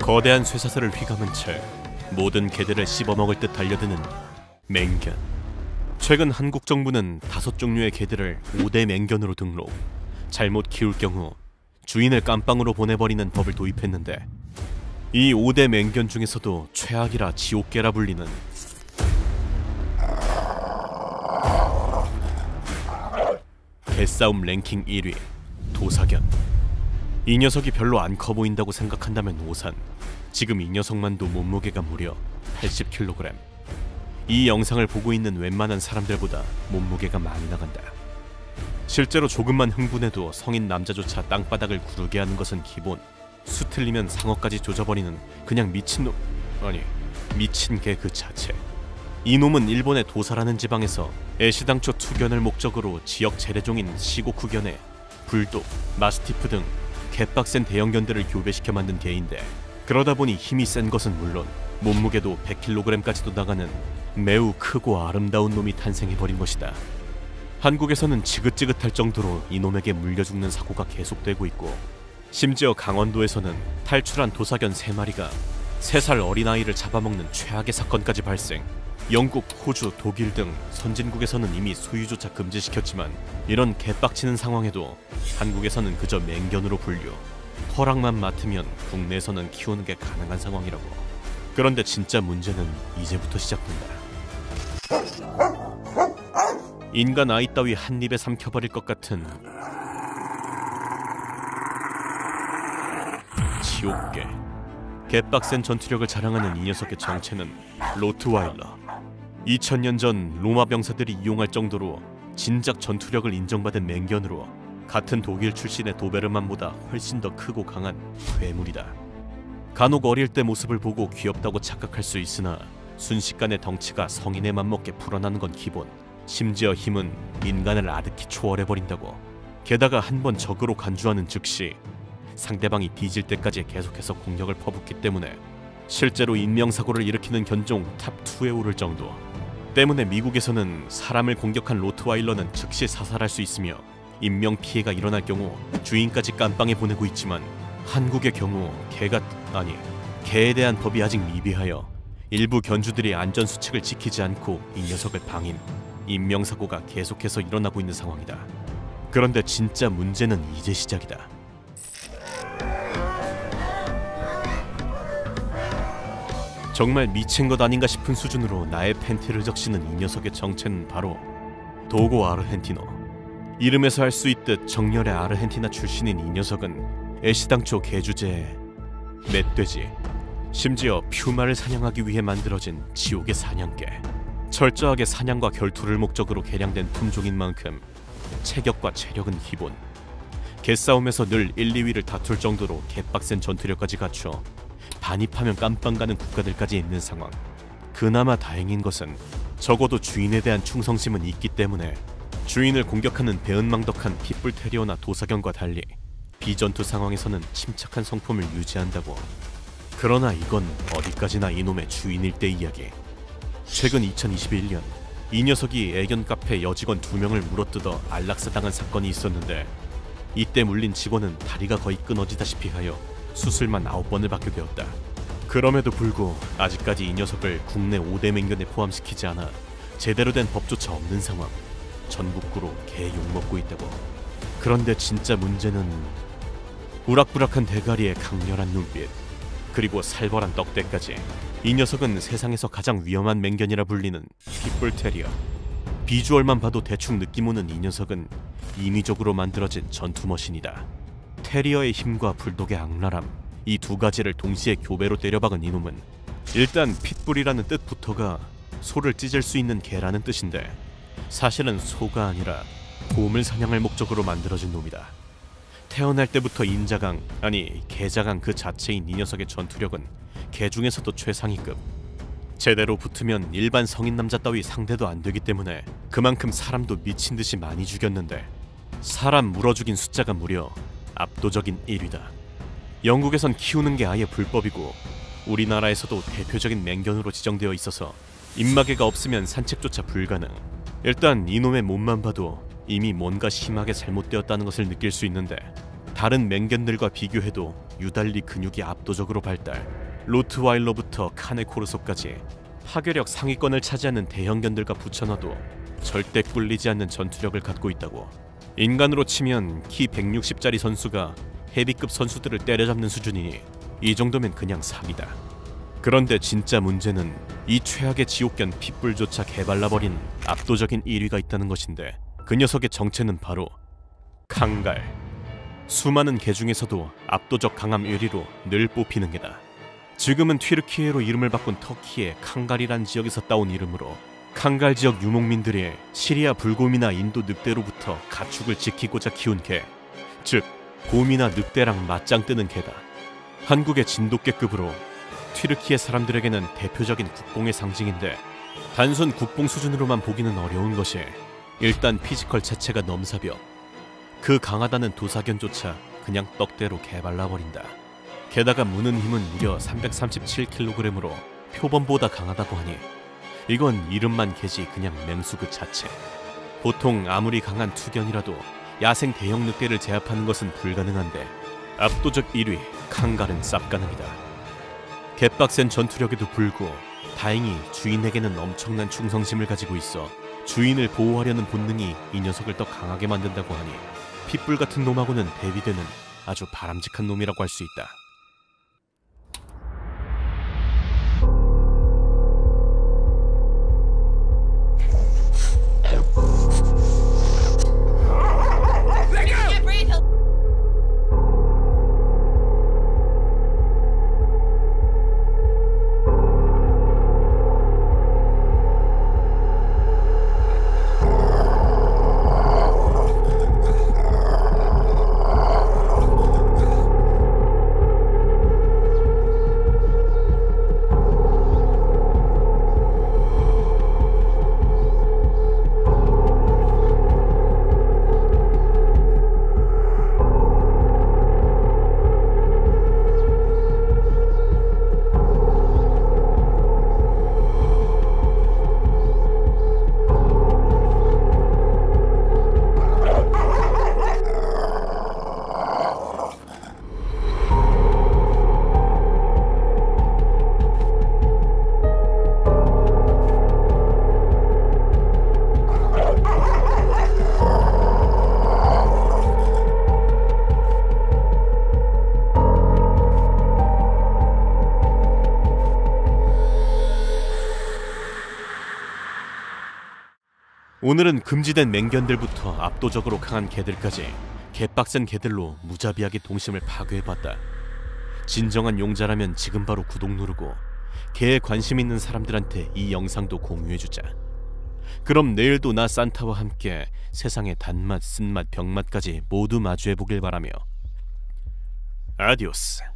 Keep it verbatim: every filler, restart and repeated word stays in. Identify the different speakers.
Speaker 1: 거대한 쇠사슬을 휘감은 채 모든 개들을 씹어먹을 듯 달려드는 맹견. 최근 한국 정부는 다섯 종류의 개들을 오 대 맹견으로 등록, 잘못 키울 경우 주인을 깜빵으로 보내버리는 법을 도입했는데, 이 오 대 맹견 중에서도 최악이라 지옥개라 불리는 개싸움 랭킹 일 위 도사견. 이 녀석이 별로 안 커 보인다고 생각한다면 오산. 지금 이 녀석만도 몸무게가 무려 팔십 킬로그램. 이 영상을 보고 있는 웬만한 사람들보다 몸무게가 많이 나간다. 실제로 조금만 흥분해도 성인 남자조차 땅바닥을 구르게 하는 것은 기본. 수틀리면 상어까지 조져버리는 그냥 미친놈, 아니 미친 개 그 자체. 이놈은 일본의 도사라는 지방에서 애시당초 투견을 목적으로 지역 재래종인 시고쿠견에 불독, 마스티프 등 개빡센 대형견들을 교배시켜 만든 개인데, 그러다 보니 힘이 센 것은 물론 몸무게도 백 킬로그램까지도 나가는 매우 크고 아름다운 놈이 탄생해버린 것이다. 한국에서는 지긋지긋할 정도로 이놈에게 물려 죽는 사고가 계속되고 있고, 심지어 강원도에서는 탈출한 도사견 세 마리가 세 살 어린아이를 잡아먹는 최악의 사건까지 발생. 영국, 호주, 독일 등 선진국에서는 이미 소유조차 금지시켰지만, 이런 개빡치는 상황에도 한국에서는 그저 맹견으로 분류. 허락만 맡으면 국내에서는 키우는 게 가능한 상황이라고. 그런데 진짜 문제는 이제부터 시작된다. 인간 아이 따위 한 입에 삼켜버릴 것 같은 지옥개. 개빡센 전투력을 자랑하는 이 녀석의 정체는 로트와일러. 이천 년 전 로마 병사들이 이용할 정도로 진작 전투력을 인정받은 맹견으로, 같은 독일 출신의 도베르만보다 훨씬 더 크고 강한 괴물이다. 간혹 어릴 때 모습을 보고 귀엽다고 착각할 수 있으나 순식간에 덩치가 성인에 맞먹게 불어나는 건 기본. 심지어 힘은 인간을 아득히 초월해버린다고. 게다가 한번 적으로 간주하는 즉시 상대방이 뒤질 때까지 계속해서 공격을 퍼붓기 때문에 실제로 인명사고를 일으키는 견종 탑이에 오를 정도. 때문에 미국에서는 사람을 공격한 로트와일러는 즉시 사살할 수 있으며 인명피해가 일어날 경우 주인까지 깜빵에 보내고 있지만, 한국의 경우 개가 아니 개에 대한 법이 아직 미비하여 일부 견주들이 안전수칙을 지키지 않고 이 녀석을 방임, 인명사고가 계속해서 일어나고 있는 상황이다. 그런데 진짜 문제는 이제 시작이다. 정말 미친 것 아닌가 싶은 수준으로 나의 팬티를 적시는 이 녀석의 정체는 바로 도고 아르헨티노. 이름에서 알 수 있듯 정열의 아르헨티나 출신인 이 녀석은 애시당초 개주제에 멧돼지, 심지어 퓨마를 사냥하기 위해 만들어진 지옥의 사냥개. 철저하게 사냥과 결투를 목적으로 개량된 품종인 만큼 체격과 체력은 기본. 개싸움에서 늘 일, 이 위를 다툴 정도로 개빡센 전투력까지 갖춰 반입하면 깜빵 가는 국가들까지 있는 상황. 그나마 다행인 것은 적어도 주인에 대한 충성심은 있기 때문에 주인을 공격하는 배은망덕한 핏불 테리어나 도사견과 달리 비전투 상황에서는 침착한 성품을 유지한다고. 그러나 이건 어디까지나 이놈의 주인일 때 이야기. 최근 이천이십일 년 이 녀석이 애견 카페 여직원 두 명을 물어뜯어 안락사당한 사건이 있었는데, 이때 물린 직원은 다리가 거의 끊어지다시피 하여 수술만 아홉 번을 받게 되었다. 그럼에도 불구하고 아직까지 이 녀석을 국내 오 대 맹견에 포함시키지 않아 제대로 된 법조차 없는 상황. 전국구로 개 욕먹고 있다고. 그런데 진짜 문제는 우락부락한 대가리에 강렬한 눈빛, 그리고 살벌한 떡대까지. 이 녀석은 세상에서 가장 위험한 맹견이라 불리는 핏불 테리어. 비주얼만 봐도 대충 느낌 오는 이 녀석은 인위적으로 만들어진 전투머신이다. 테리어의 힘과 불독의 악랄함, 이 두 가지를 동시에 교배로 때려박은 이놈은 일단 핏불이라는 뜻부터가 소를 찢을 수 있는 개라는 뜻인데, 사실은 소가 아니라 곰을 사냥할 목적으로 만들어진 놈이다. 태어날 때부터 인자강, 아니 개자강 그 자체인 이 녀석의 전투력은 개 중에서도 최상위급. 제대로 붙으면 일반 성인 남자 따위 상대도 안 되기 때문에 그만큼 사람도 미친듯이 많이 죽였는데, 사람 물어 죽인 숫자가 무려 압도적인 일 위다. 영국에선 키우는 게 아예 불법이고, 우리나라에서도 대표적인 맹견으로 지정되어 있어서 입마개가 없으면 산책조차 불가능. 일단 이놈의 몸만 봐도 이미 뭔가 심하게 잘못되었다는 것을 느낄 수 있는데, 다른 맹견들과 비교해도 유달리 근육이 압도적으로 발달, 로트와일러부터 카네코르소까지 파괴력 상위권을 차지하는 대형견들과 붙여놔도 절대 꿀리지 않는 전투력을 갖고 있다고. 인간으로 치면 키 백육십짜리 선수가 헤비급 선수들을 때려잡는 수준이니 이 정도면 그냥 사기다. 그런데 진짜 문제는 이 최악의 지옥견 핏불조차 개발라버린 압도적인 일 위가 있다는 것인데, 그 녀석의 정체는 바로 칸갈. 수많은 개 중에서도 압도적 강함 일 위로 늘 뽑히는 개다. 지금은 튀르키예로 이름을 바꾼 터키의 칸갈이란 지역에서 따온 이름으로 칸갈 지역 유목민들이 시리아 불곰이나 인도 늑대로부터 가축을 지키고자 키운 개, 즉 곰이나 늑대랑 맞짱 뜨는 개다. 한국의 진돗개급으로 튀르키예 사람들에게는 대표적인 국뽕의 상징인데, 단순 국뽕 수준으로만 보기는 어려운 것이 일단 피지컬 자체가 넘사벽. 그 강하다는 도사견조차 그냥 떡대로 개발라버린다. 게다가 무는 힘은 무려 삼백삼십칠 킬로그램으로 표범보다 강하다고 하니 이건 이름만 개지 그냥 맹수 그 자체. 보통 아무리 강한 투견이라도 야생 대형 늑대를 제압하는 것은 불가능한데 압도적 일 위 칸갈은 쌉가능이다. 개빡센 전투력에도 불구 다행히 주인에게는 엄청난 충성심을 가지고 있어 주인을 보호하려는 본능이 이 녀석을 더 강하게 만든다고 하니 핏불 같은 놈하고는 대비되는 아주 바람직한 놈이라고 할 수 있다. 오늘은 금지된 맹견들부터 압도적으로 강한 개들까지 개빡센 개들로 무자비하게 동심을 파괴해봤다. 진정한 용자라면 지금 바로 구독 누르고 개에 관심 있는 사람들한테 이 영상도 공유해주자. 그럼 내일도 나 산타와 함께 세상의 단맛, 쓴맛, 병맛까지 모두 마주해보길 바라며 아디오스.